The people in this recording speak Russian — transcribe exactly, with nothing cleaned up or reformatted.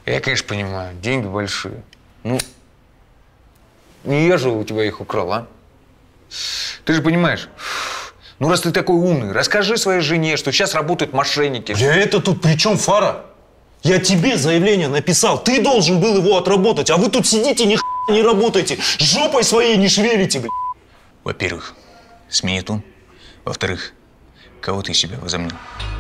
Я, конечно, понимаю, деньги большие. Ну, не я же у тебя их украл, а? Ты же понимаешь, ну раз ты такой умный, расскажи своей жене, что сейчас работают мошенники. Я это тут при чем, Фара? Я тебе заявление написал, ты должен был его отработать, а вы тут сидите, ни хуя не работаете, жопой своей не шевелите, блядь. Во-первых, смени тон. Во-вторых, кого ты себя возомнил?